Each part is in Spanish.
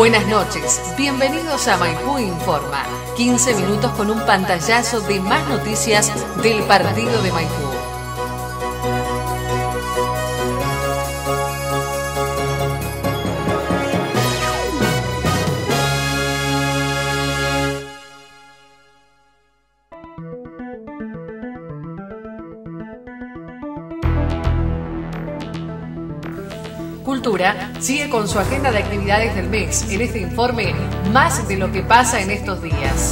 Buenas noches, bienvenidos a Maipú Informa. 15 minutos con un pantallazo de más noticias del partido de Maipú. Cultura sigue con su agenda de actividades del mes. En este informe, más de lo que pasa en estos días.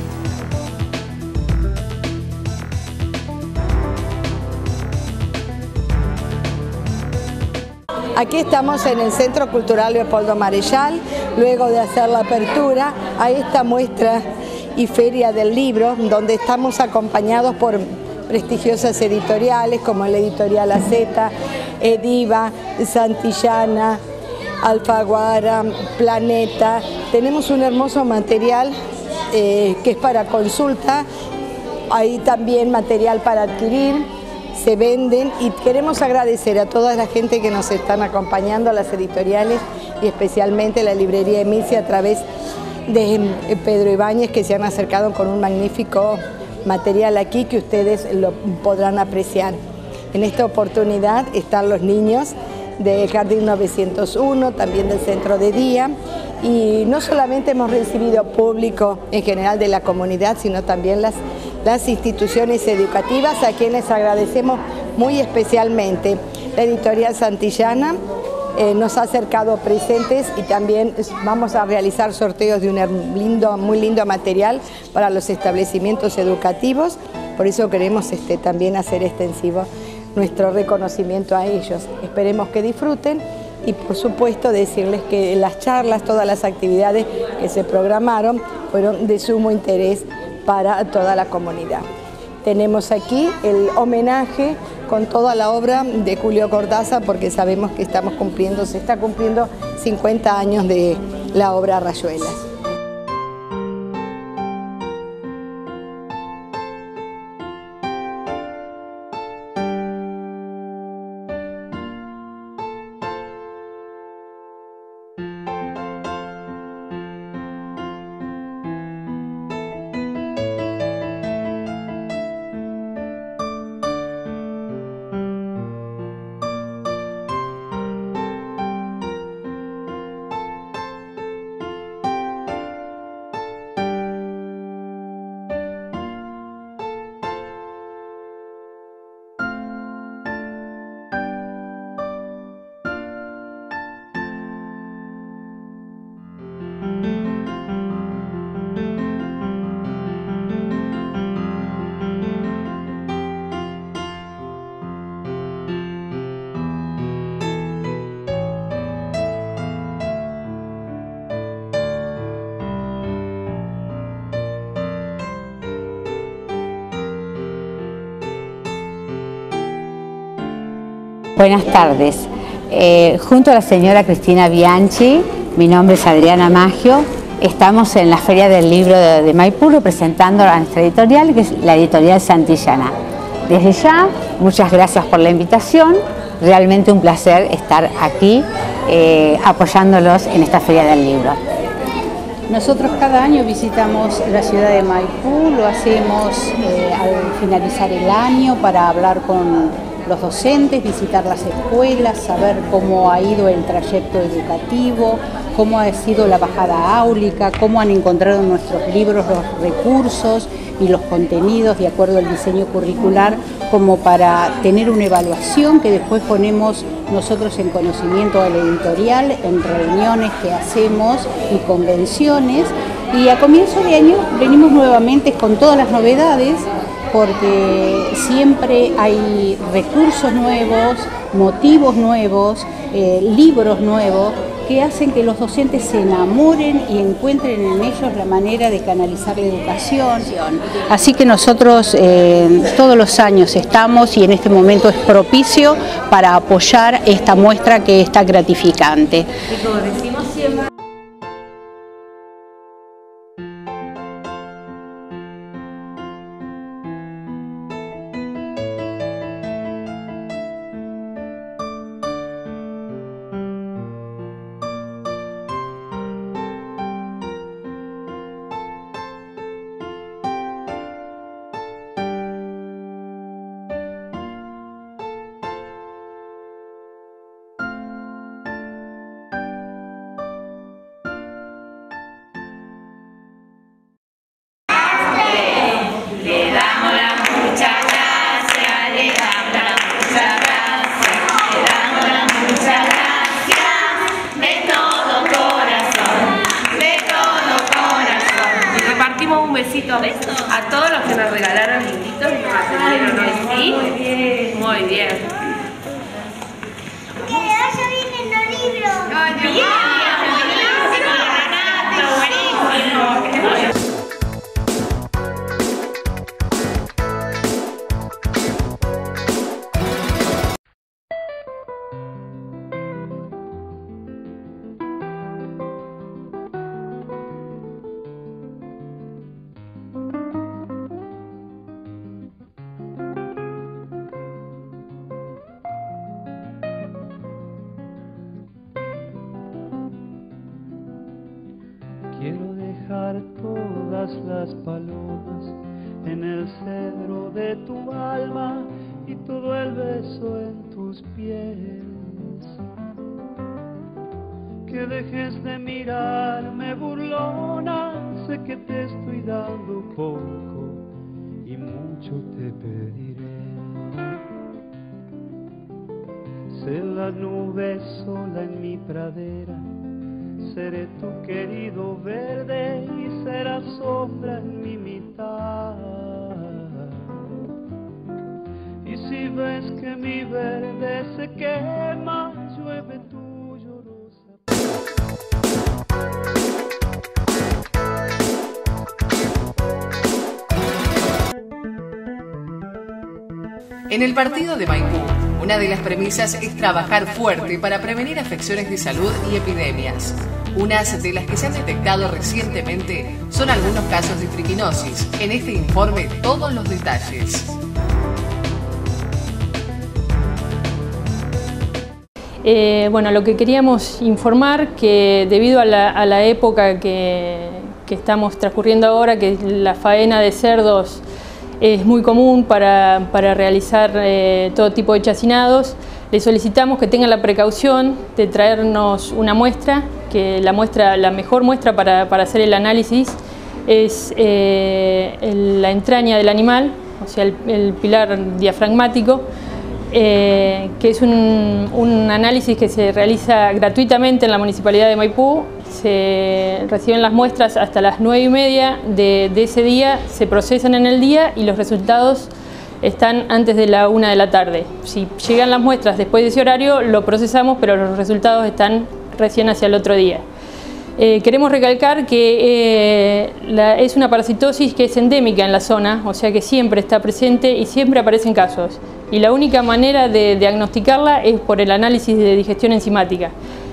Aquí estamos en el Centro Cultural Leopoldo Marechal, luego de hacer la apertura a esta muestra y feria del libro, donde estamos acompañados por prestigiosas editoriales como la editorial AZ, Ediva, Santillana, Alfaguara, Planeta. Tenemos un hermoso material que es para consulta, hay también material para adquirir, se venden, y queremos agradecer a toda la gente que nos están acompañando, a las editoriales y especialmente la librería Emilia a través de Pedro Ibáñez, que se han acercado con un magnífico material aquí que ustedes lo podrán apreciar. En esta oportunidad están los niños del Jardín 901, también del Centro de Día, y no solamente hemos recibido público en general de la comunidad, sino también las instituciones educativas, a quienes agradecemos muy especialmente. La editorial Santillana nos ha acercado presentes y también vamos a realizar sorteos de un muy lindo material para los establecimientos educativos, por eso queremos también hacer extensivo nuestro reconocimiento a ellos. Esperemos que disfruten y por supuesto decirles que las charlas, todas las actividades que se programaron fueron de sumo interés para toda la comunidad. Tenemos aquí el homenaje con toda la obra de Julio Cortázar, porque sabemos que se está cumpliendo 50 años de la obra Rayuelas. Buenas tardes. Junto a la señora Cristina Bianchi, mi nombre es Adriana Maggio, estamos en la Feria del Libro de Maipú representando a nuestra editorial, que es la editorial Santillana. Desde ya, muchas gracias por la invitación, realmente un placer estar aquí apoyándolos en esta Feria del Libro. Nosotros cada año visitamos la ciudad de Maipú, lo hacemos al finalizar el año para hablar con los docentes, visitar las escuelas, saber cómo ha ido el trayecto educativo, cómo ha sido la bajada áulica, cómo han encontrado en nuestros libros los recursos y los contenidos de acuerdo al diseño curricular, como para tener una evaluación que después ponemos nosotros en conocimiento de la editorial, en reuniones que hacemos y convenciones. Y a comienzo de año venimos nuevamente con todas las novedades, porque siempre hay recursos nuevos, motivos nuevos, libros nuevos, que hacen que los docentes se enamoren y encuentren en ellos la manera de canalizar la educación. Así que nosotros todos los años estamos, y en este momento es propicio para apoyar esta muestra que es tan gratificante. Y como decimos siempre, lindo. A todos los que nos regalaron linditos y nos atendieron hoy, ¿sí? Muy bien. Muy bien. Ya vienen los libros. Bien. Buenísimo. Quiero dejar todas las palomas en el cedro de tu alma y todo el beso en tus pies. Que dejes de mirarme burlona, sé que te estoy dando poco y mucho te pediré. Sé la nube sola en mi pradera, seré tu querido verde y serás sombra en mi mitad. Y si ves que mi verde se quema, llueve tu llorosa. En el partido de Maipú, una de las premisas es trabajar fuerte para prevenir afecciones de salud y epidemias. Unas de las que se han detectado recientemente son algunos casos de triquinosis. En este informe, todos los detalles. Bueno, lo que queríamos informar que debido a la época que estamos transcurriendo ahora, que la faena de cerdos es muy común para realizar todo tipo de chacinados, les solicitamos que tengan la precaución de traernos una muestra, que la mejor muestra para hacer el análisis es la entraña del animal, o sea, el pilar diafragmático, que es un análisis que se realiza gratuitamente en la Municipalidad de Maipú. Se reciben las muestras hasta las 9:30 de ese día, se procesan en el día y los resultados están antes de la 1 de la tarde. Si llegan las muestras después de ese horario, lo procesamos, pero los resultados están recién hacia el otro día. Queremos recalcar que es una parasitosis que es endémica en la zona, o sea que siempre está presente y siempre aparecen casos. Y la única manera de diagnosticarla es por el análisis de digestión enzimática.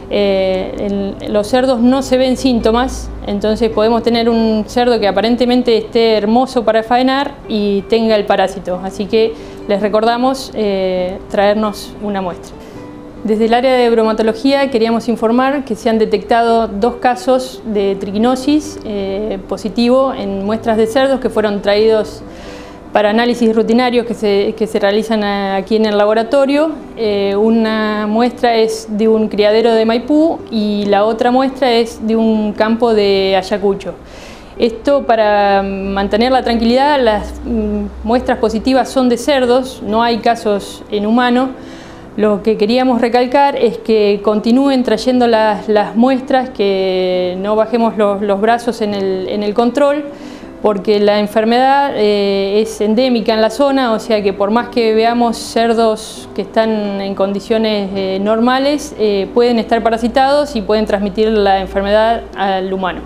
En los cerdos no se ven síntomas, entonces podemos tener un cerdo que aparentemente esté hermoso para faenar y tenga el parásito. Así que les recordamos traernos una muestra. Desde el área de bromatología queríamos informar que se han detectado 2 casos de triquinosis positivo en muestras de cerdos que fueron traídos para análisis rutinarios que se realizan aquí en el laboratorio. Una muestra es de un criadero de Maipú y la otra muestra es de un campo de Ayacucho. Esto para mantener la tranquilidad, las muestras positivas son de cerdos, no hay casos en humano. Lo que queríamos recalcar es que continúen trayendo las muestras, que no bajemos los brazos en el control, porque la enfermedad es endémica en la zona, o sea que por más que veamos cerdos que están en condiciones normales, pueden estar parasitados y pueden transmitir la enfermedad al humano.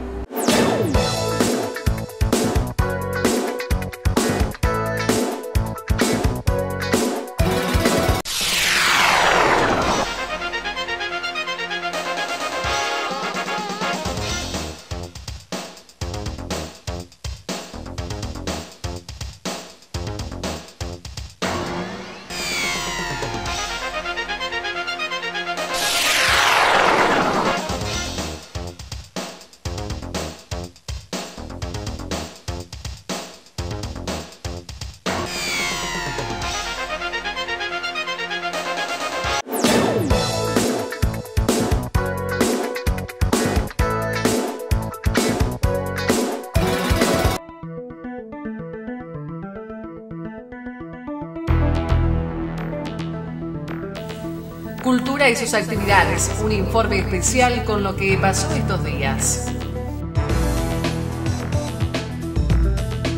Cultura y sus actividades, un informe especial con lo que pasó estos días.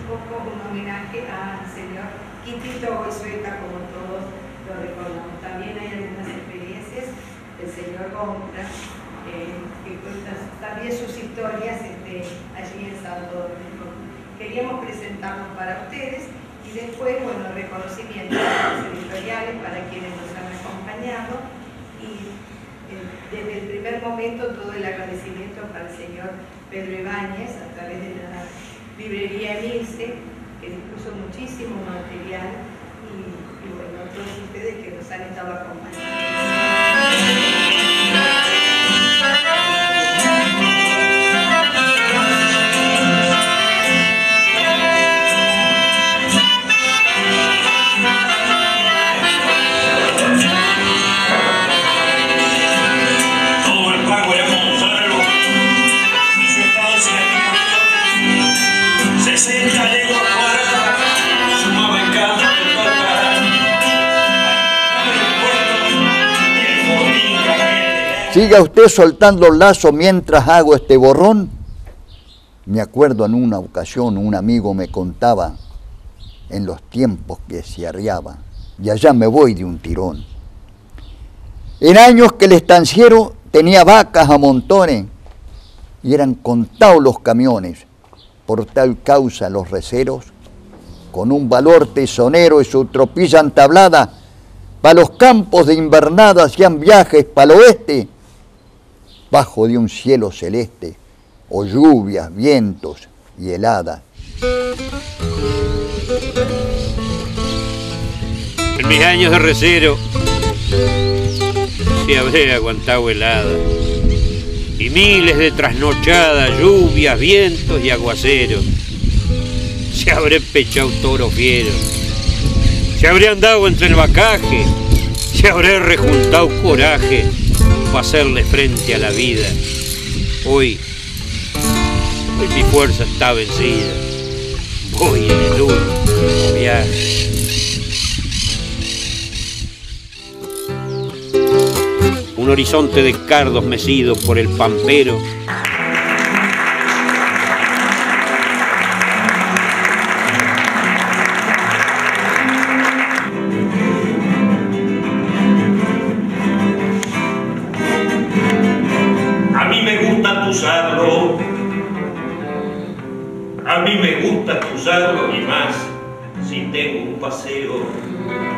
poco un homenaje al señor Quintito Goizueta, como todos lo recordamos. También hay algunas experiencias del señor Gompra, que cuentan también sus historias allí en Santo Domingo. Queríamos presentarnos para ustedes y después, bueno, reconocimiento a los editoriales para quienes nos han acompañado y desde el primer momento todo el agradecimiento para el señor Pedro Ibáñez a través de la librería Emilce, que dispuso muchísimo material y bueno, a todos ustedes que nos han estado acompañando. Siga usted soltando el lazo mientras hago este borrón. Me acuerdo en una ocasión un amigo me contaba en los tiempos que se arriaba, y allá me voy de un tirón. En años que el estanciero tenía vacas a montones y eran contados los camiones, por tal causa los receros, con un valor tesonero y su tropilla entablada, para los campos de invernada hacían viajes para el oeste, bajo de un cielo celeste, o lluvias, vientos y heladas. En mis años de recero se habré aguantado helada y miles de trasnochadas, lluvias, vientos y aguaceros. Se habré pechado toro fiero, se habré andado entre el vacaje, se habré rejuntado coraje para hacerle frente a la vida. Hoy mi fuerza está vencida, voy en el último viaje. Un horizonte de cardos mecido por el pampero. A mí me gusta cruzarlo, a mí me gusta cruzarlo y más si tengo un paseo.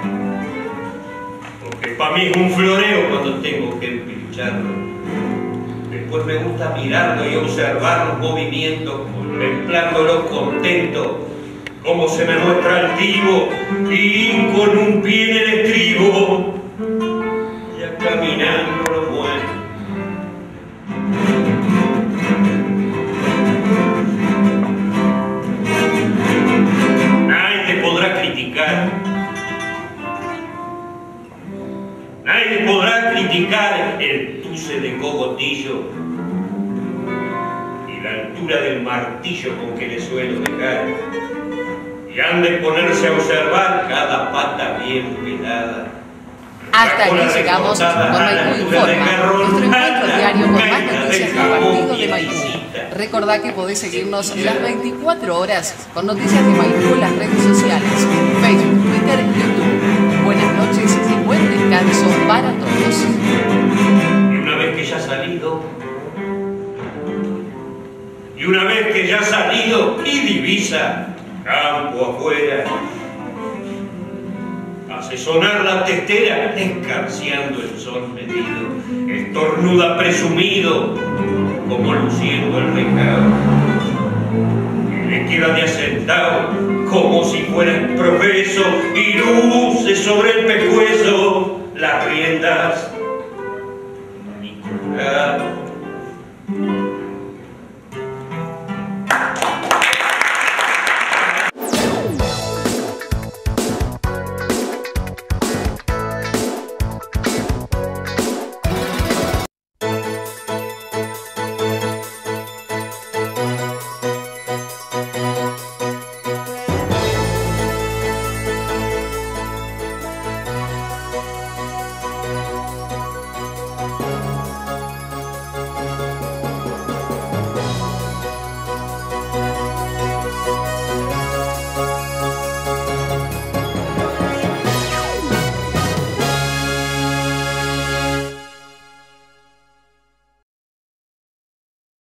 Porque para mí es un floreo cuando tengo que empincharlo. Después me gusta mirarlo y observar los movimientos, contemplándolo contento, cómo se me muestra altivo y con un pie en el estribo, ya caminando lo bueno. Nadie te podrá criticar. Nadie podrá criticar el tuce de cogotillo y la altura del martillo con que le suelo dejar. Y han de ponerse a observar cada pata bien pelada. Hasta aquí llegamos con Maipú Informa, nuestro encuentro diario con más noticias del partido de Maipú. Recordá que podés seguirnos las 24 horas con noticias de Maipú en las redes sociales, Facebook, Twitter y YouTube. Buenas noches y buen descanso para todos. Y una vez que ya ha salido y divisa campo afuera, hace sonar la testera escarciando el sol medido, estornuda presumido como luciendo el recado, y le queda de asentado como si fuera el profeso y luce sobre el pescuezo las riendas y colgado